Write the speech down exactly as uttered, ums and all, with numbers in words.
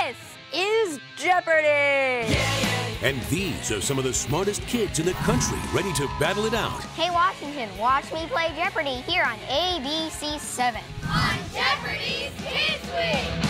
This is Jeopardy! And these are some of the smartest kids in the country ready to battle it out. Hey, Washington, watch me play Jeopardy here on A B C seven. On Jeopardy's Kids Week!